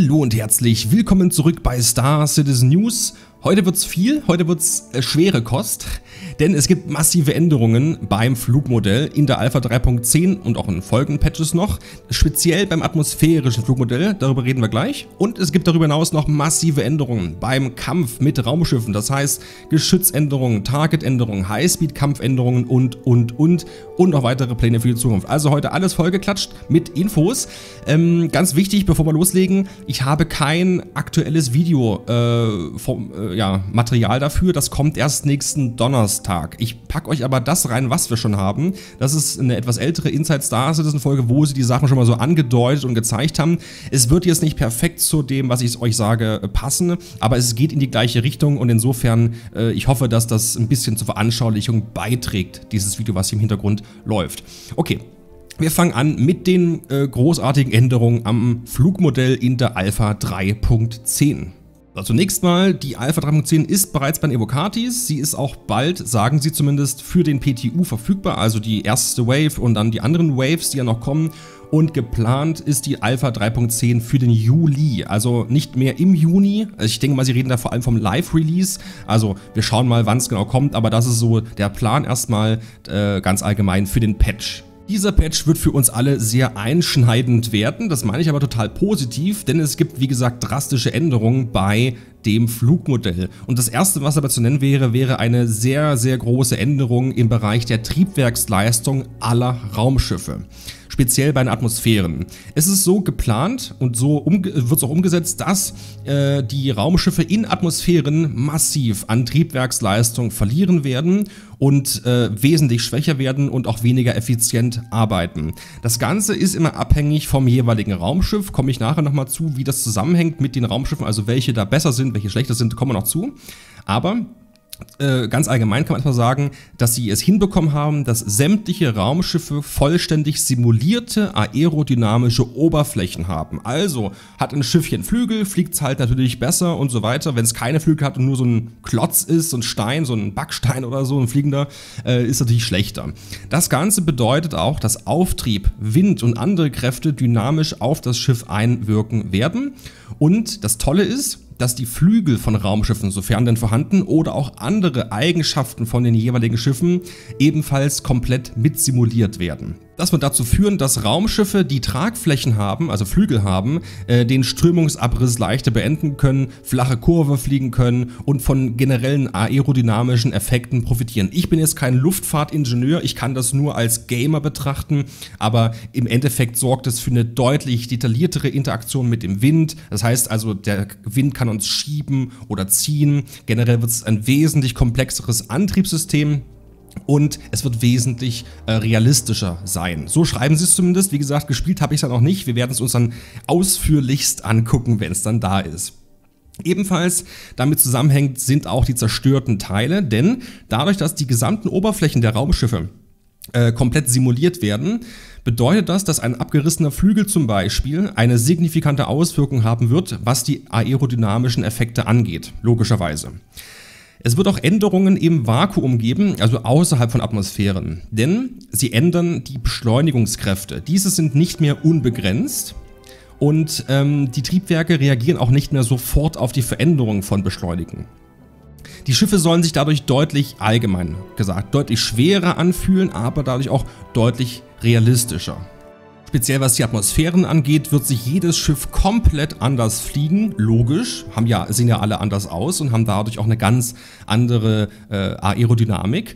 Hallo und herzlich willkommen zurück bei Star Citizen News. Heute wird's viel, heute wird's schwere Kost, denn es gibt massive Änderungen beim Flugmodell in der Alpha 3.10 und auch in folgenden Patches noch, speziell beim atmosphärischen Flugmodell, darüber reden wir gleich. Und es gibt darüber hinaus noch massive Änderungen beim Kampf mit Raumschiffen, das heißt Geschützänderungen, Targetänderungen, Highspeed-Kampfänderungen und noch weitere Pläne für die Zukunft. Also heute alles vollgeklatscht mit Infos. Ganz wichtig, bevor wir loslegen, ich habe kein aktuelles Video Material dafür, das kommt erst nächsten Donnerstag. Ich packe euch aber das rein, was wir schon haben. Das ist eine etwas ältere Inside Star Citizen Folge, wo sie die Sachen schon mal so angedeutet und gezeigt haben. Es wird jetzt nicht perfekt zu dem, was ich euch sage, passen, aber es geht in die gleiche Richtung und insofern, ich hoffe, dass das ein bisschen zur Veranschaulichung beiträgt, dieses Video, was hier im Hintergrund läuft. Okay. Wir fangen an mit den großartigen Änderungen am Flugmodell in der Alpha 3.10. Also zunächst mal, die Alpha 3.10 ist bereits bei den Evocatis, sie ist auch bald, sagen sie zumindest, für den PTU verfügbar, also die erste Wave und dann die anderen Waves, die ja noch kommen. Und geplant ist die Alpha 3.10 für den Juli, also nicht mehr im Juni. Also ich denke mal, sie reden da vor allem vom Live-Release. Also wir schauen mal, wann es genau kommt, aber das ist so der Plan erstmal ganz allgemein für den Patch. Dieser Patch wird für uns alle sehr einschneidend werden, das meine ich aber total positiv, denn es gibt wie gesagt drastische Änderungen bei dem Flugmodell. Und das erste, was aber zu nennen wäre eine sehr, sehr große Änderung im Bereich der Triebwerksleistung aller Raumschiffe. Speziell bei den Atmosphären. Es ist so geplant und so wird es auch umgesetzt, dass die Raumschiffe in Atmosphären massiv an Triebwerksleistung verlieren werden und wesentlich schwächer werden und auch weniger effizient arbeiten. Das Ganze ist immer abhängig vom jeweiligen Raumschiff, komme ich nachher nochmal zu, wie das zusammenhängt mit den Raumschiffen, also welche da besser sind, welche schlechter sind, kommen wir noch zu. Aber ganz allgemein kann man erstmal sagen, dass sie es hinbekommen haben, dass sämtliche Raumschiffe vollständig simulierte aerodynamische Oberflächen haben. Also hat ein Schiffchen Flügel, fliegt es halt natürlich besser und so weiter. Wenn es keine Flügel hat und nur so ein Klotz ist, so ein Stein, so ein Backstein oder so, ein fliegender, ist natürlich schlechter. Das Ganze bedeutet auch, dass Auftrieb, Wind und andere Kräfte dynamisch auf das Schiff einwirken werden. Und das Tolle ist, dass die Flügel von Raumschiffen, sofern denn vorhanden, oder auch andere Eigenschaften von den jeweiligen Schiffen ebenfalls komplett mitsimuliert werden. Das wird dazu führen, dass Raumschiffe, die Tragflächen haben, also Flügel haben, den Strömungsabriss leichter beenden können, flache Kurve fliegen können und von generellen aerodynamischen Effekten profitieren. Ich bin jetzt kein Luftfahrtingenieur, ich kann das nur als Gamer betrachten, aber im Endeffekt sorgt es für eine deutlich detailliertere Interaktion mit dem Wind. Das heißt also, der Wind kann uns schieben oder ziehen. Generell wird es ein wesentlich komplexeres Antriebssystem. Und es wird wesentlich realistischer sein. So schreiben sie es zumindest. Wie gesagt, gespielt habe ich es ja noch nicht. Wir werden es uns dann ausführlichst angucken, wenn es dann da ist. Ebenfalls damit zusammenhängt sind auch die zerstörten Teile, denn dadurch, dass die gesamten Oberflächen der Raumschiffe komplett simuliert werden, bedeutet das, dass ein abgerissener Flügel zum Beispiel eine signifikante Auswirkung haben wird, was die aerodynamischen Effekte angeht, logischerweise. Es wird auch Änderungen im Vakuum geben, also außerhalb von Atmosphären, denn sie ändern die Beschleunigungskräfte. Diese sind nicht mehr unbegrenzt und die Triebwerke reagieren auch nicht mehr sofort auf die Veränderung von Beschleunigen. Die Schiffe sollen sich dadurch deutlich, allgemein gesagt, deutlich schwerer anfühlen, aber dadurch auch deutlich realistischer. Speziell was die Atmosphären angeht, wird sich jedes Schiff komplett anders fliegen, logisch, sehen ja alle anders aus und haben dadurch auch eine ganz andere Aerodynamik.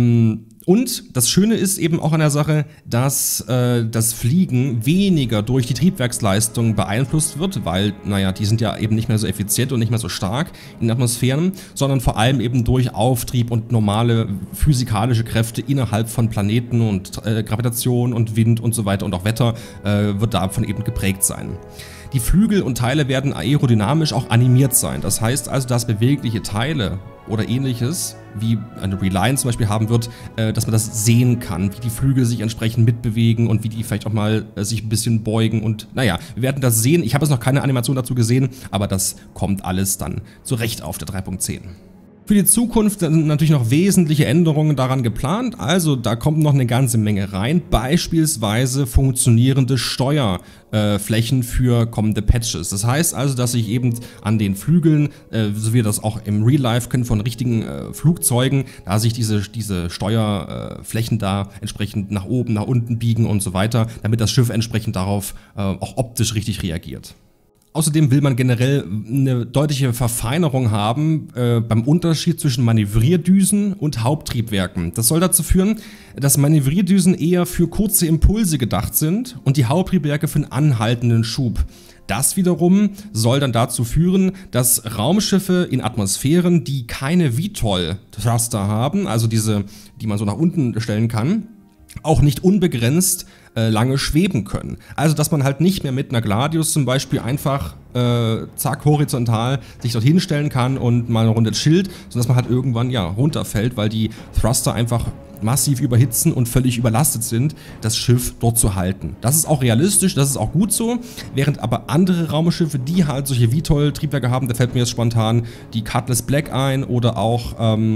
Und das Schöne ist eben auch an der Sache, dass das Fliegen weniger durch die Triebwerksleistung beeinflusst wird, weil, naja, die sind ja eben nicht mehr so effizient und nicht mehr so stark in den Atmosphären, sondern vor allem eben durch Auftrieb und normale physikalische Kräfte innerhalb von Planeten und Gravitation und Wind und so weiter und auch Wetter wird davon eben geprägt sein. Die Flügel und Teile werden aerodynamisch auch animiert sein. Das heißt also, dass bewegliche Teile oder ähnliches, wie eine Reliant zum Beispiel haben wird, dass man das sehen kann, wie die Flügel sich entsprechend mitbewegen und wie die vielleicht auch mal sich ein bisschen beugen und naja, wir werden das sehen. Ich habe jetzt noch keine Animation dazu gesehen, aber das kommt alles dann zurecht auf der 3.10. Für die Zukunft sind natürlich noch wesentliche Änderungen daran geplant, also da kommt noch eine ganze Menge rein, beispielsweise funktionierende Steuerflächen für kommende Patches. Das heißt also, dass ich eben an den Flügeln, so wie wir das auch im Real Life kennen von richtigen Flugzeugen, da sich diese Steuerflächen da entsprechend nach oben, nach unten biegen und so weiter, damit das Schiff entsprechend darauf auch optisch richtig reagiert. Außerdem will man generell eine deutliche Verfeinerung haben beim Unterschied zwischen Manövrierdüsen und Haupttriebwerken. Das soll dazu führen, dass Manövrierdüsen eher für kurze Impulse gedacht sind und die Haupttriebwerke für einen anhaltenden Schub. Das wiederum soll dann dazu führen, dass Raumschiffe in Atmosphären, die keine VTOL-Thruster haben, also diese, die man so nach unten stellen kann, auch nicht unbegrenzt lange schweben können. Also dass man halt nicht mehr mit einer Gladius zum Beispiel einfach zack horizontal sich dort hinstellen kann und mal eine Runde chillt, sondern dass man halt irgendwann ja runterfällt, weil die Thruster einfach massiv überhitzen und völlig überlastet sind, das Schiff dort zu halten. Das ist auch realistisch, das ist auch gut so, während aber andere Raumschiffe, die halt solche VTOL-Triebwerke haben, da fällt mir jetzt spontan die Cutlass Black ein oder auch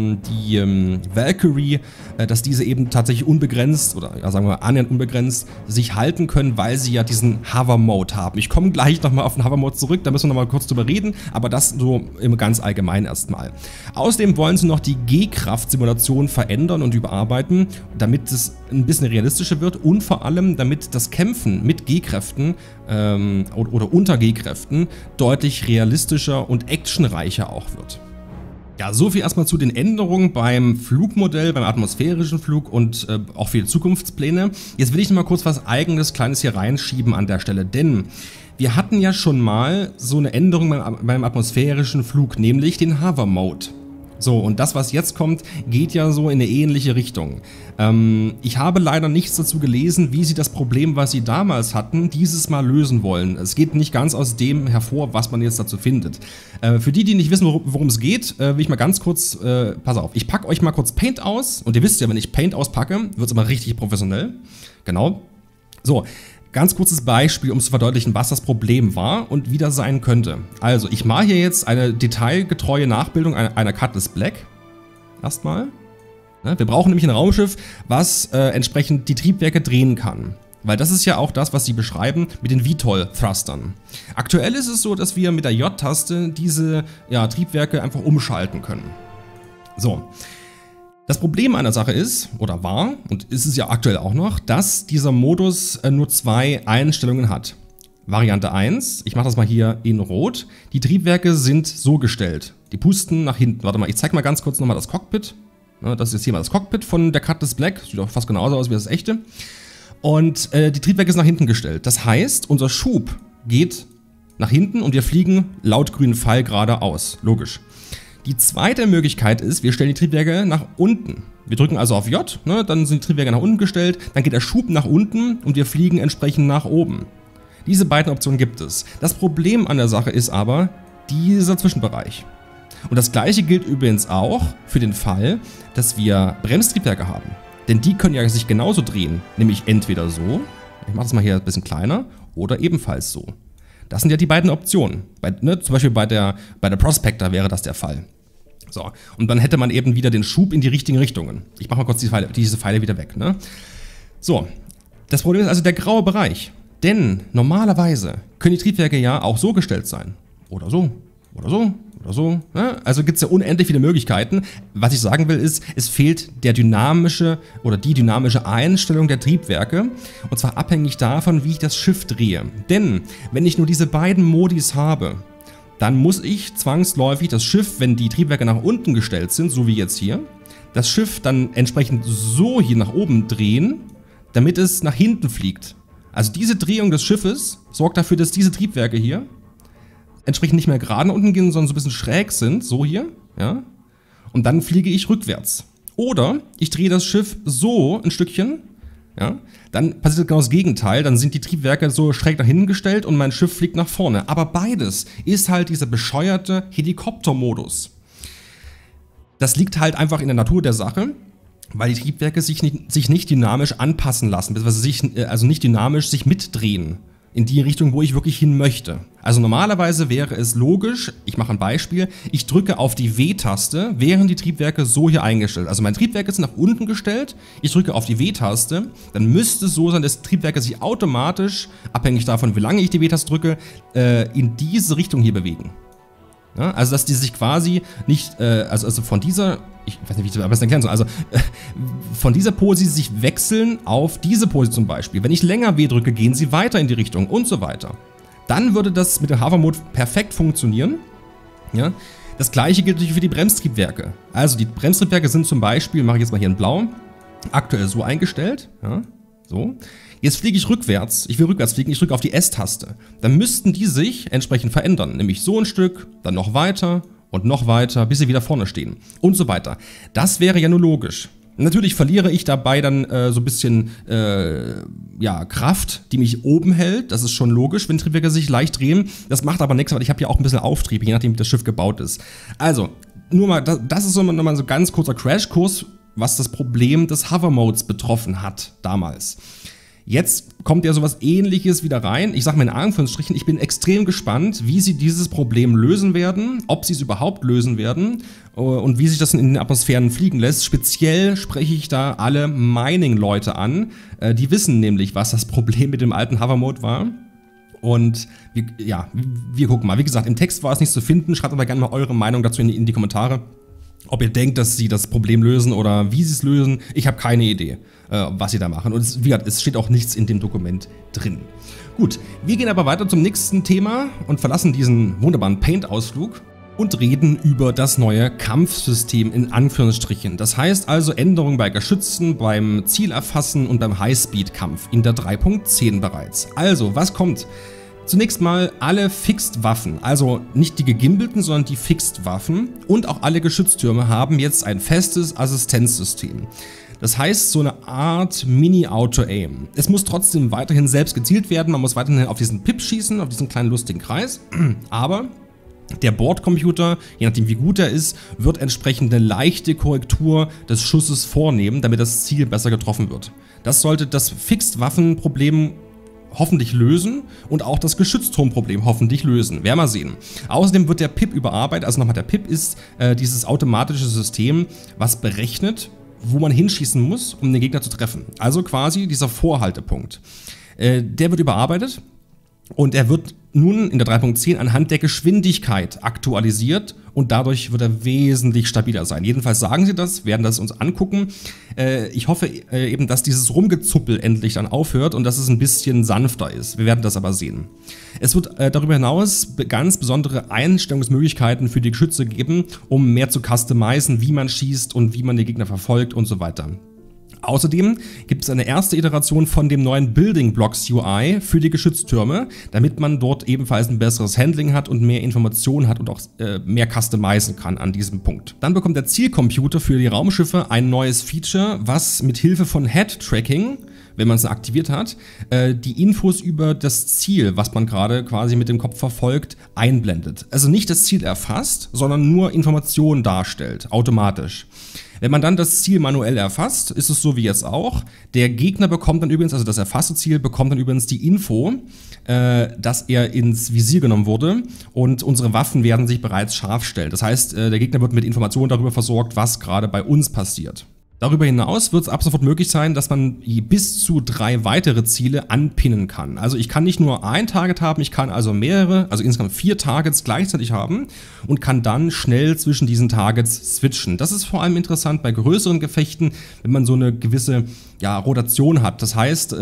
die Valkyrie, dass diese eben tatsächlich unbegrenzt oder ja, sagen wir annähernd unbegrenzt sich halten können, weil sie ja diesen Hover-Mode haben. Ich komme gleich nochmal auf den Hover-Mode zurück, da müssen wir nochmal kurz drüber reden, aber das so im ganz allgemein erstmal. Außerdem wollen sie noch die G-Kraft-Simulation verändern und überarbeiten, damit es ein bisschen realistischer wird und vor allem, damit das Kämpfen mit G-Kräften oder unter G-Kräften deutlich realistischer und actionreicher auch wird. Ja, so viel erstmal zu den Änderungen beim Flugmodell, beim atmosphärischen Flug und auch für die Zukunftspläne. Jetzt will ich noch mal kurz was Eigenes, Kleines hier reinschieben an der Stelle, denn wir hatten ja schon mal so eine Änderung beim atmosphärischen Flug, nämlich den Hover Mode. So, und das, was jetzt kommt, geht ja so in eine ähnliche Richtung. Ich habe leider nichts dazu gelesen, wie sie das Problem, was sie damals hatten, dieses Mal lösen wollen. Es geht nicht ganz aus dem hervor, was man jetzt dazu findet. Für die, die nicht wissen, worum es geht, will ich mal ganz kurz, pass auf, ich packe euch mal kurz Paint aus. Und ihr wisst ja, wenn ich Paint auspacke, wird es immer richtig professionell. Genau. So. Ganz kurzes Beispiel, um zu verdeutlichen, was das Problem war und wie das sein könnte. Also, ich mache hier jetzt eine detailgetreue Nachbildung einer Cutlass Black. Erstmal. Wir brauchen nämlich ein Raumschiff, was entsprechend die Triebwerke drehen kann. Weil das ist ja auch das, was sie beschreiben mit den VTOL-Thrustern. Aktuell ist es so, dass wir mit der J-Taste diese Triebwerke einfach umschalten können. So. Das Problem an der Sache ist, oder war, und ist es ja aktuell auch noch, dass dieser Modus nur zwei Einstellungen hat. Variante 1, ich mache das mal hier in Rot, die Triebwerke sind so gestellt. Die pusten nach hinten. Warte mal, ich zeige mal ganz kurz nochmal das Cockpit. Das ist jetzt hier mal das Cockpit von der Cutlass Black. Sieht auch fast genauso aus wie das echte. Und die Triebwerke sind nach hinten gestellt. Das heißt, unser Schub geht nach hinten und wir fliegen laut grünen Pfeil geradeaus. Logisch. Die zweite Möglichkeit ist, wir stellen die Triebwerke nach unten. Wir drücken also auf J, dann sind die Triebwerke nach unten gestellt, dann geht der Schub nach unten und wir fliegen entsprechend nach oben. Diese beiden Optionen gibt es. Das Problem an der Sache ist aber dieser Zwischenbereich. Und das gleiche gilt übrigens auch für den Fall, dass wir Bremstriebwerke haben. Denn die können ja sich genauso drehen, nämlich entweder so, ich mache das mal hier ein bisschen kleiner, oder ebenfalls so. Das sind ja die beiden Optionen. Zum Beispiel bei der Prospector wäre das der Fall. So, und dann hätte man eben wieder den Schub in die richtigen Richtungen. Ich mache mal kurz diese Pfeile wieder weg. So, das Problem ist also der graue Bereich. Denn normalerweise können die Triebwerke ja auch so gestellt sein. Oder so, oder so, oder so. Also gibt es ja unendlich viele Möglichkeiten. Was ich sagen will ist, es fehlt der dynamische oder die dynamische Einstellung der Triebwerke. Und zwar abhängig davon, wie ich das Schiff drehe. Denn wenn ich nur diese beiden Modis habe, dann muss ich zwangsläufig das Schiff, wenn die Triebwerke nach unten gestellt sind, so wie jetzt hier, das Schiff dann entsprechend so hier nach oben drehen, damit es nach hinten fliegt. Also diese Drehung des Schiffes sorgt dafür, dass diese Triebwerke hier entsprechend nicht mehr gerade nach unten gehen, sondern so ein bisschen schräg sind, so hier, ja. Und dann fliege ich rückwärts. Oder ich drehe das Schiff so ein Stückchen, ja, dann passiert genau das Gegenteil, dann sind die Triebwerke so schräg nach hinten gestellt und mein Schiff fliegt nach vorne. Aber beides ist halt dieser bescheuerte Helikoptermodus. Das liegt halt einfach in der Natur der Sache, weil die Triebwerke sich nicht dynamisch anpassen lassen, beziehungsweise also nicht dynamisch sich mitdrehen. in die Richtung, wo ich wirklich hin möchte. Also normalerweise wäre es logisch, ich mache ein Beispiel, ich drücke auf die W-Taste, wären die Triebwerke so hier eingestellt. Also meine Triebwerke sind nach unten gestellt, ich drücke auf die W-Taste, dann müsste es so sein, dass die Triebwerke sich automatisch, abhängig davon, wie lange ich die W-Taste drücke, in diese Richtung hier bewegen. Ja, also dass die sich quasi nicht, also von dieser, ich weiß nicht, wie ich das am besten erklären soll, also von dieser Pose sich wechseln auf diese Pose zum Beispiel. Wenn ich länger W drücke, gehen sie weiter in die Richtung und so weiter. Dann würde das mit dem Hover-Mode perfekt funktionieren. Ja? Das gleiche gilt natürlich für die Bremstriebwerke. Also die Bremstriebwerke sind zum Beispiel, mache ich jetzt mal hier in Blau, aktuell so eingestellt, ja, so. Jetzt fliege ich rückwärts, ich will rückwärts fliegen, ich drücke auf die S-Taste. Dann müssten die sich entsprechend verändern, nämlich so ein Stück, dann noch weiter, bis sie wieder vorne stehen und so weiter. Das wäre ja nur logisch. Natürlich verliere ich dabei dann so ein bisschen Kraft, die mich oben hält. Das ist schon logisch, wenn Triebwerke sich leicht drehen. Das macht aber nichts, weil ich habe ja auch ein bisschen Auftrieb, je nachdem wie das Schiff gebaut ist. Also, nur mal, das ist so nochmal so ein ganz kurzer Crashkurs, was das Problem des Hover-Modes betroffen hat damals. Jetzt kommt ja sowas Ähnliches wieder rein. Ich sage mal in Anführungsstrichen, ich bin extrem gespannt, wie sie dieses Problem lösen werden, ob sie es überhaupt lösen werden und wie sich das in den Atmosphären fliegen lässt. Speziell spreche ich da alle Mining-Leute an. Die wissen nämlich, was das Problem mit dem alten Hover-Mode war. Und wir gucken mal. Wie gesagt, im Text war es nicht zu finden. Schreibt aber gerne mal eure Meinung dazu in die Kommentare. Ob ihr denkt, dass sie das Problem lösen oder wie sie es lösen, ich habe keine Idee, was sie da machen. Und wie gesagt, es steht auch nichts in dem Dokument drin. Gut, wir gehen aber weiter zum nächsten Thema und verlassen diesen wunderbaren Paint-Ausflug und reden über das neue Kampfsystem in Anführungsstrichen. Das heißt also Änderungen bei Geschützen, beim Zielerfassen und beim Highspeed-Kampf in der 3.10 bereits. Also, was kommt? Zunächst mal alle Fixed-Waffen, also nicht die gegimbelten, sondern die Fixed-Waffen und auch alle Geschütztürme haben jetzt ein festes Assistenzsystem. Das heißt, so eine Art Mini-Auto-Aim. Es muss trotzdem weiterhin selbst gezielt werden, man muss weiterhin auf diesen Pip schießen, auf diesen kleinen lustigen Kreis, aber der Bordcomputer, je nachdem wie gut er ist, wird entsprechend eine leichte Korrektur des Schusses vornehmen, damit das Ziel besser getroffen wird. Das sollte das Fixed-Waffen-Problem hoffentlich lösen und auch das Geschützturmproblem hoffentlich lösen. Werden wir sehen. Außerdem wird der PIP überarbeitet. Also nochmal, der PIP ist dieses automatische System, was berechnet, wo man hinschießen muss, um den Gegner zu treffen. Also quasi dieser Vorhaltepunkt. Der wird überarbeitet und er wird nun in der 3.10 anhand der Geschwindigkeit aktualisiert und dadurch wird er wesentlich stabiler sein. Jedenfalls sagen sie das, werden das uns angucken. Ich hoffe eben, dass dieses Rumgezuppel endlich dann aufhört und dass es ein bisschen sanfter ist. Wir werden das aber sehen. Es wird darüber hinaus ganz besondere Einstellungsmöglichkeiten für die Geschütze geben, um mehr zu customizen, wie man schießt und wie man die Gegner verfolgt und so weiter. Außerdem gibt es eine erste Iteration von dem neuen Building Blocks UI für die Geschütztürme, damit man dort ebenfalls ein besseres Handling hat und mehr Informationen hat und auch mehr customizen kann an diesem Punkt. Dann bekommt der Zielcomputer für die Raumschiffe ein neues Feature, was mit Hilfe von Head-Tracking, wenn man es aktiviert hat, die Infos über das Ziel, was man gerade quasi mit dem Kopf verfolgt, einblendet. Also nicht das Ziel erfasst, sondern nur Informationen darstellt, automatisch. Wenn man dann das Ziel manuell erfasst, ist es so wie jetzt auch. Der Gegner bekommt dann übrigens, also das erfasste Ziel bekommt dann übrigens die Info, dass er ins Visier genommen wurde und unsere Waffen werden sich bereits scharf stellen. Das heißt, der Gegner wird mit Informationen darüber versorgt, was gerade bei uns passiert. Darüber hinaus wird es ab sofort möglich sein, dass man bis zu 3 weitere Ziele anpinnen kann. Also ich kann nicht nur ein Target haben, ich kann also mehrere, also insgesamt 4 Targets gleichzeitig haben und kann dann schnell zwischen diesen Targets switchen. Das ist vor allem interessant bei größeren Gefechten, wenn man so eine gewisse Rotation hat. Das heißt,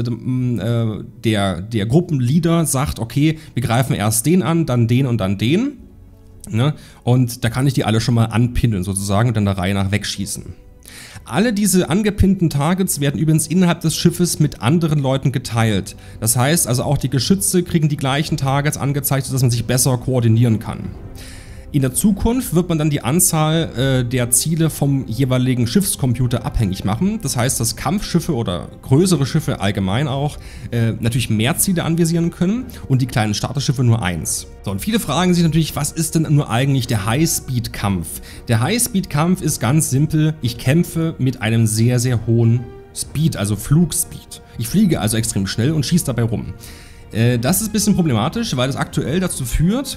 der Gruppenleader sagt, okay, wir greifen erst den an, dann den und dann den. Ne? Und da kann ich die alle schon mal anpinnen sozusagen und dann der Reihe nach wegschießen. Alle diese angepinnten Targets werden übrigens innerhalb des Schiffes mit anderen Leuten geteilt. Das heißt also auch die Geschütze kriegen die gleichen Targets angezeigt, sodass man sich besser koordinieren kann. In der Zukunft wird man dann die Anzahl der Ziele vom jeweiligen Schiffscomputer abhängig machen. Das heißt, dass Kampfschiffe oder größere Schiffe allgemein auch natürlich mehr Ziele anvisieren können und die kleinen Starterschiffe nur 1. So, und viele fragen sich natürlich, was ist denn nur eigentlich der Highspeed-Kampf? Der Highspeed-Kampf ist ganz simpel, ich kämpfe mit einem sehr, sehr hohen Speed, also Flugspeed. Ich fliege also extrem schnell und schieße dabei rum. Das ist ein bisschen problematisch, weil es aktuell dazu führt,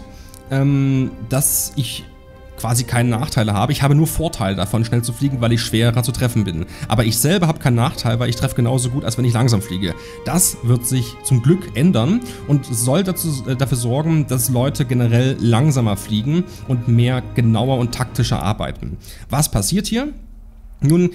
dass ich quasi keine Nachteile habe. Ich habe nur Vorteile davon, schnell zu fliegen, weil ich schwerer zu treffen bin. Aber ich selber habe keinen Nachteil, weil ich treffe genauso gut, als wenn ich langsam fliege. Das wird sich zum Glück ändern und soll dafür sorgen, dass Leute generell langsamer fliegen und mehr genauer und taktischer arbeiten. Was passiert hier? Nun,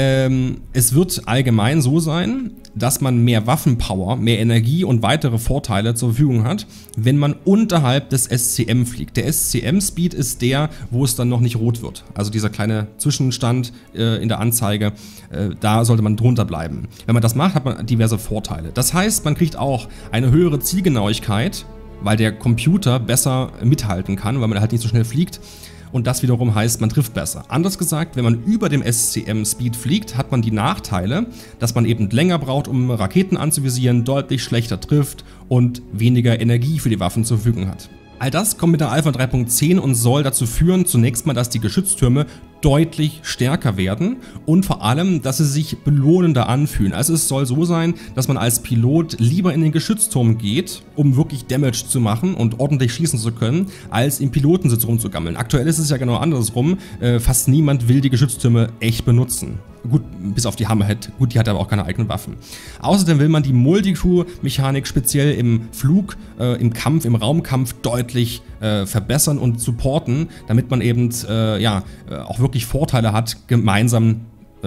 es wird allgemein so sein, dass man mehr Waffenpower, mehr Energie und weitere Vorteile zur Verfügung hat, wenn man unterhalb des SCM fliegt. Der SCM-Speed ist der, wo es dann noch nicht rot wird. Also dieser kleine Zwischenstand in der Anzeige, da sollte man drunter bleiben. Wenn man das macht, hat man diverse Vorteile. Das heißt, man kriegt auch eine höhere Zielgenauigkeit, weil der Computer besser mithalten kann, weil man halt nicht so schnell fliegt. Und das wiederum heißt, man trifft besser. Anders gesagt, wenn man über dem SCM-Speed fliegt, hat man die Nachteile, dass man eben länger braucht, um Raketen anzuvisieren, deutlich schlechter trifft und weniger Energie für die Waffen zur Verfügung hat. All das kommt mit der Alpha 3.10 und soll dazu führen, zunächst mal, dass die Geschütztürme deutlich stärker werden und vor allem, dass sie sich belohnender anfühlen. Also es soll so sein, dass man als Pilot lieber in den Geschützturm geht, um wirklich Damage zu machen und ordentlich schießen zu können, als im Pilotensitz rumzugammeln. Aktuell ist es ja genau andersrum. Fast niemand will die Geschütztürme echt benutzen. Gut, bis auf die Hammerhead. Gut, die hat aber auch keine eigenen Waffen. Außerdem will man die Multicrew-Mechanik speziell im Flug, im Kampf, im Raumkampf deutlich verbessern und supporten, damit man eben auch wirklich Vorteile hat, gemeinsam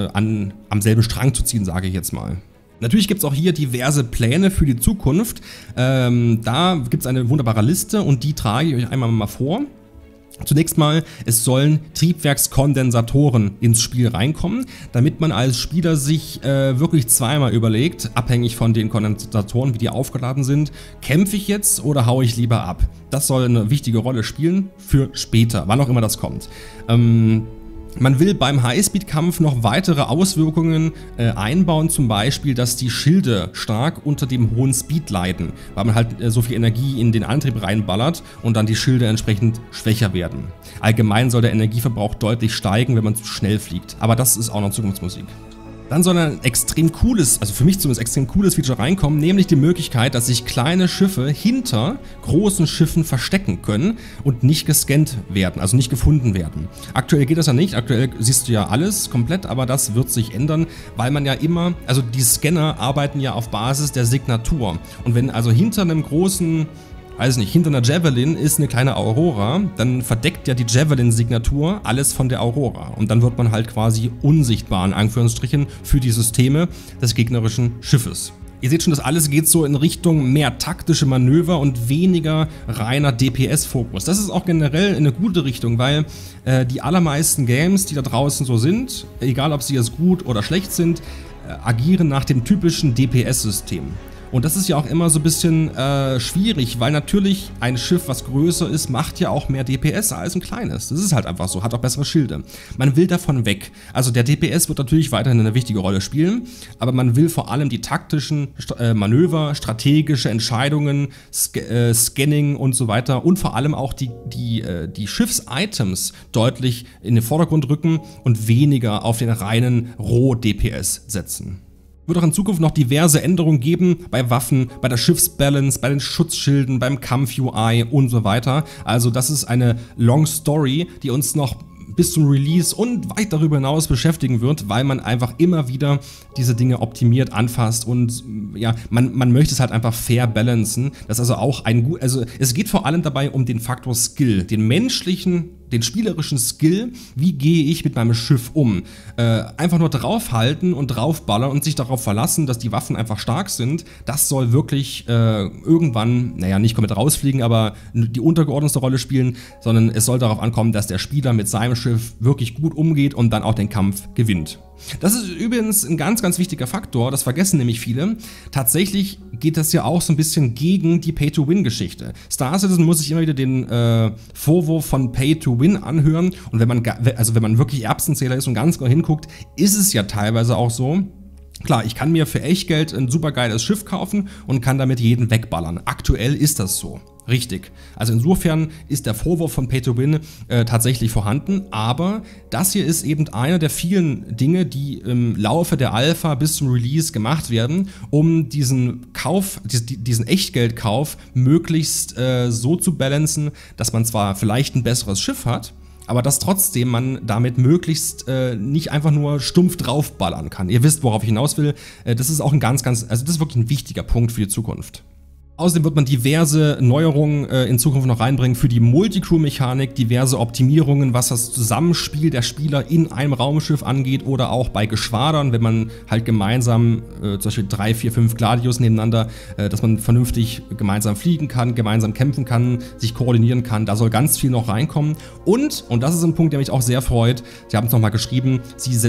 am selben Strang zu ziehen, sage ich jetzt mal. Natürlich gibt es auch hier diverse Pläne für die Zukunft. Da gibt es eine wunderbare Liste und die trage ich euch einmal mal vor. Zunächst mal, es sollen Triebwerkskondensatoren ins Spiel reinkommen, damit man als Spieler sich wirklich zweimal überlegt, abhängig von den Kondensatoren, wie die aufgeladen sind, kämpfe ich jetzt oder haue ich lieber ab? Das soll eine wichtige Rolle spielen für später, wann auch immer das kommt. Man will beim Highspeed-Kampf noch weitere Auswirkungen einbauen, zum Beispiel, dass die Schilde stark unter dem hohen Speed leiden, weil man halt so viel Energie in den Antrieb reinballert und dann die Schilde entsprechend schwächer werden. Allgemein soll der Energieverbrauch deutlich steigen, wenn man zu schnell fliegt, aber das ist auch noch Zukunftsmusik. Dann soll ein extrem cooles, also für mich zumindest extrem cooles Feature reinkommen, nämlich die Möglichkeit, dass sich kleine Schiffe hinter großen Schiffen verstecken können und nicht gescannt werden, also nicht gefunden werden. Aktuell geht das ja nicht, aktuell siehst du ja alles komplett, aber das wird sich ändern, weil man ja immer, also die Scanner arbeiten ja auf Basis der Signatur. Und wenn also hinter einem großen, weiß nicht, hinter einer Javelin ist eine kleine Aurora, dann verdeckt ja die Javelin-Signatur alles von der Aurora. Und dann wird man halt quasi unsichtbar, in Anführungsstrichen, für die Systeme des gegnerischen Schiffes. Ihr seht schon, das alles geht so in Richtung mehr taktische Manöver und weniger reiner DPS-Fokus. Das ist auch generell eine gute Richtung, weil die allermeisten Games, die da draußen so sind, egal ob sie jetzt gut oder schlecht sind, agieren nach dem typischen DPS-System. Und das ist ja auch immer so ein bisschen schwierig, weil natürlich ein Schiff, was größer ist, macht ja auch mehr DPS als ein kleines. Das ist halt einfach so, hat auch bessere Schilde. Man will davon weg. Also der DPS wird natürlich weiterhin eine wichtige Rolle spielen, aber man will vor allem die taktischen Manöver, strategische Entscheidungen, Scanning und so weiter und vor allem auch die Schiffs-Items deutlich in den Vordergrund rücken und weniger auf den reinen Roh-DPS setzen. Wird auch in Zukunft noch diverse Änderungen geben bei Waffen, bei der Schiffsbalance, bei den Schutzschilden, beim Kampf-UI und so weiter. Also das ist eine Long Story, die uns noch bis zum Release und weit darüber hinaus beschäftigen wird, weil man einfach immer wieder diese Dinge optimiert, anfasst und ja, man möchte es halt einfach fair balancen. Das ist also auch also es geht vor allem dabei um den Faktor Skill, den spielerischen Skill, wie gehe ich mit meinem Schiff um. Einfach nur draufhalten und draufballern und sich darauf verlassen, dass die Waffen einfach stark sind, das soll wirklich irgendwann, naja, nicht komplett rausfliegen, aber die untergeordnete Rolle spielen, sondern es soll darauf ankommen, dass der Spieler mit seinem Schiff wirklich gut umgeht und dann auch den Kampf gewinnt. Das ist übrigens ein ganz, ganz wichtiger Faktor, das vergessen nämlich viele. Tatsächlich geht das ja auch so ein bisschen gegen die Pay-to-Win-Geschichte. Star Citizen muss sich immer wieder den Vorwurf von Pay-to-Win anhören und wenn man wirklich Erbsenzähler ist und ganz genau hinguckt, ist es ja teilweise auch so. Klar, ich kann mir für Echtgeld ein supergeiles Schiff kaufen und kann damit jeden wegballern. Aktuell ist das so. Richtig. Also insofern ist der Vorwurf von Pay to Win tatsächlich vorhanden, aber das hier ist eben einer der vielen Dinge, die im Laufe der Alpha bis zum Release gemacht werden, um diesen Kauf, diesen Echtgeldkauf möglichst so zu balancen, dass man zwar vielleicht ein besseres Schiff hat, aber dass trotzdem man damit möglichst nicht einfach nur stumpf draufballern kann. Ihr wisst, worauf ich hinaus will. Das ist auch ein also das ist wirklich ein wichtiger Punkt für die Zukunft. Außerdem wird man diverse Neuerungen in Zukunft noch reinbringen für die Multicrew-Mechanik, diverse Optimierungen, was das Zusammenspiel der Spieler in einem Raumschiff angeht oder auch bei Geschwadern, wenn man halt gemeinsam, zum Beispiel 3, 4, 5 Gladius nebeneinander, dass man vernünftig gemeinsam fliegen kann, gemeinsam kämpfen kann, sich koordinieren kann. Da soll ganz viel noch reinkommen. Und das ist ein Punkt, der mich auch sehr freut, Sie haben es nochmal geschrieben,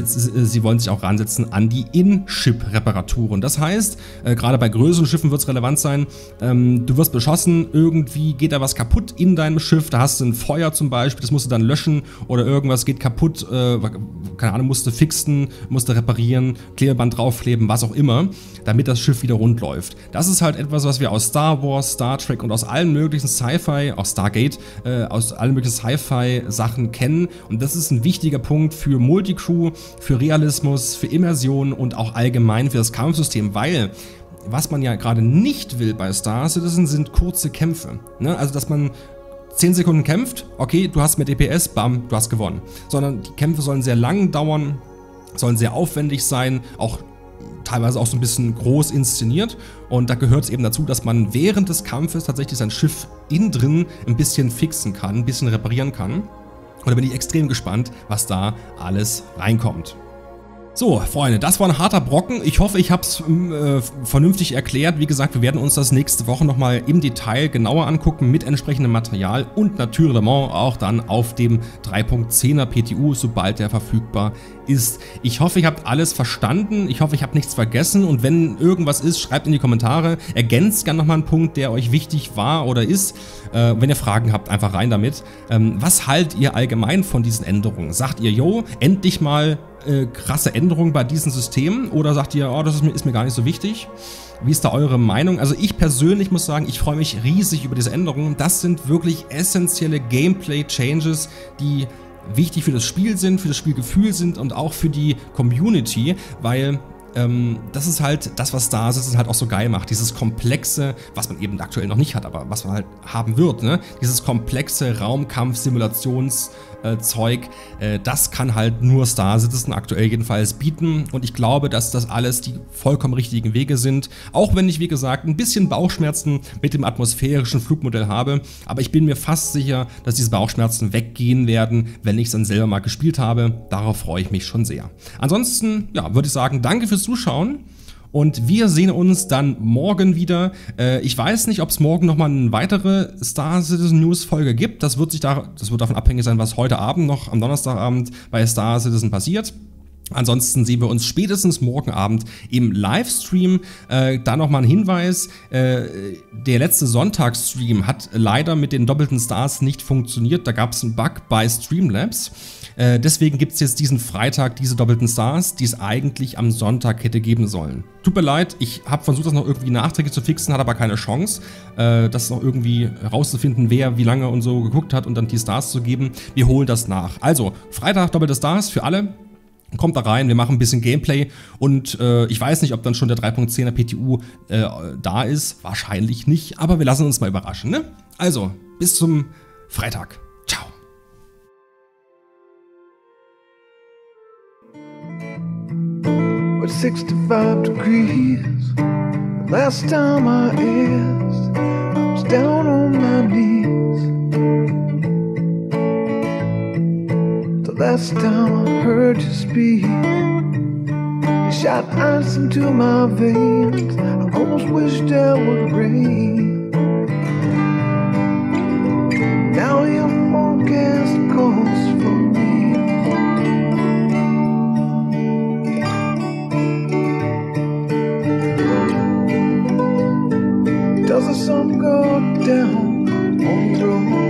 Sie wollen sich auch ransetzen an die In-Ship-Reparaturen. Das heißt, gerade bei größeren Schiffen wird es relevant sein, du wirst beschossen, irgendwie geht da was kaputt in deinem Schiff, da hast du ein Feuer zum Beispiel, das musst du dann löschen oder irgendwas geht kaputt, keine Ahnung, musst du fixen, musst du reparieren, Klebeband draufkleben, was auch immer, damit das Schiff wieder rund läuft. Das ist halt etwas, was wir aus Star Wars, Star Trek und aus allen möglichen Sci-Fi, auch Stargate, aus allen möglichen Sci-Fi-Sachen kennen und das ist ein wichtiger Punkt für Multicrew, für Realismus, für Immersion und auch allgemein für das Kampfsystem, weil was man ja gerade nicht will bei Star Citizen sind kurze Kämpfe. Ne? Also, dass man 10 Sekunden kämpft, okay, du hast mit DPS, bam, du hast gewonnen. Sondern die Kämpfe sollen sehr lang dauern, sollen sehr aufwendig sein, auch teilweise auch so ein bisschen groß inszeniert. Und da gehört es eben dazu, dass man während des Kampfes tatsächlich sein Schiff innen drin ein bisschen fixen kann, ein bisschen reparieren kann. Und da bin ich extrem gespannt, was da alles reinkommt. So, Freunde, das war ein harter Brocken. Ich hoffe, ich habe es vernünftig erklärt. Wie gesagt, wir werden uns das nächste Woche nochmal im Detail genauer angucken mit entsprechendem Material und natürlich auch dann auf dem 3.10er PTU, sobald der verfügbar ist. Ich hoffe, ihr habt alles verstanden. Ich hoffe, ich habe nichts vergessen. Und wenn irgendwas ist, schreibt in die Kommentare. Ergänzt gerne nochmal einen Punkt, der euch wichtig war oder ist. Wenn ihr Fragen habt, einfach rein damit. Was haltet ihr allgemein von diesen Änderungen? Sagt ihr, yo, endlich mal krasse Änderungen bei diesen Systemen oder sagt ihr, oh, das ist mir gar nicht so wichtig? Wie ist da eure Meinung? Also ich persönlich muss sagen, ich freue mich riesig über diese Änderungen. Das sind wirklich essentielle Gameplay-Changes, die wichtig für das Spiel sind, für das Spielgefühl sind und auch für die Community, weil das ist halt das, was Star Citizen halt auch so geil macht. Dieses komplexe, was man eben aktuell noch nicht hat, aber was man halt haben wird, ne? Dieses komplexe Raumkampf-Simulationszeug, das kann halt nur Star Citizen aktuell jedenfalls bieten. Und ich glaube, dass das alles die vollkommen richtigen Wege sind. Auch wenn ich, wie gesagt, ein bisschen Bauchschmerzen mit dem atmosphärischen Flugmodell habe. Aber ich bin mir fast sicher, dass diese Bauchschmerzen weggehen werden, wenn ich es dann selber mal gespielt habe. Darauf freue ich mich schon sehr. Ansonsten, ja, würde ich sagen, danke fürs Zuschauen und wir sehen uns dann morgen wieder. Ich weiß nicht, ob es morgen nochmal eine weitere Star Citizen News Folge gibt. Das wird davon abhängig sein, was heute Abend noch am Donnerstagabend bei Star Citizen passiert. Ansonsten sehen wir uns spätestens morgen Abend im Livestream. Da nochmal ein Hinweis, der letzte Sonntagsstream hat leider mit den doppelten Stars nicht funktioniert. Da gab es einen Bug bei Streamlabs. Deswegen gibt es jetzt diesen Freitag diese doppelten Stars, die es eigentlich am Sonntag hätte geben sollen. Tut mir leid, ich habe versucht, das noch irgendwie nachträglich zu fixen, hatte aber keine Chance, das noch irgendwie herauszufinden, wer wie lange und so geguckt hat und dann die Stars zu geben. Wir holen das nach. Also, Freitag doppelte Stars für alle. Kommt da rein, wir machen ein bisschen Gameplay und ich weiß nicht, ob dann schon der 3.10er PTU da ist. Wahrscheinlich nicht, aber wir lassen uns mal überraschen, ne? Also, bis zum Freitag. Ciao. With 65 degrees, the last time I asked, I was down on my knees. The last time I heard you speak, you shot ice into my veins. I almost wished I would rain. Now your forecast calls for me. Does the sun go down on the road?